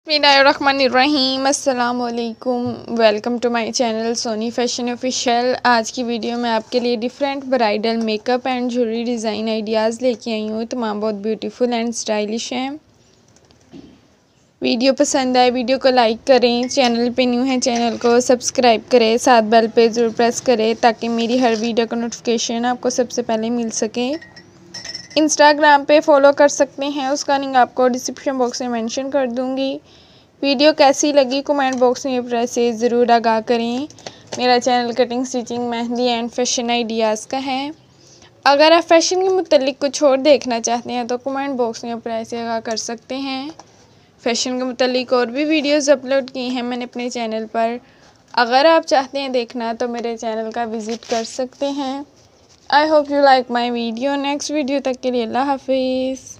बिस्मिल्लाहिर्रहमानिर्रहीम अस्सलाम वालेकुम। Welcome to my channel Soni fashion official. आज की वीडियो में आपके लिए different bridal makeup and jewellery design ideas लेके आई हूँ। तमाम बहुत ब्यूटीफुल एंड स्टाइलिश हैं। वीडियो पसंद आए वीडियो को लाइक करें, चैनल पे न्यू है चैनल को सब्सक्राइब करें, साथ बेल पे ज़रूर प्रेस करें ताकि मेरी हर वीडियो का नोटिफिकेशन आपको सबसे पहले मिल सके। इंस्टाग्राम पे फॉलो कर सकते हैं, उसका लिंक आपको डिस्क्रिप्शन बॉक्स में मेंशन कर दूंगी। वीडियो कैसी लगी कमेंट बॉक्स में प्रेस से ज़रूर आगाह करें। मेरा channel cutting, stitching, mehndi and fashion ideas का है। अगर आप फैशन के मुतालिक कुछ और देखना चाहते हैं तो कमेंट बॉक्स में प्रेस से आगाह कर सकते हैं। फैशन के मुतालिक और भी वीडियोज़ अपलोड की हैं मैंने अपने चैनल पर। अगर आप चाहते हैं देखना तो मेरे चैनल का विज़िट कर सकते हैं। I hope you like my video. Next video तक के लिए अल्लाह हाफिज़।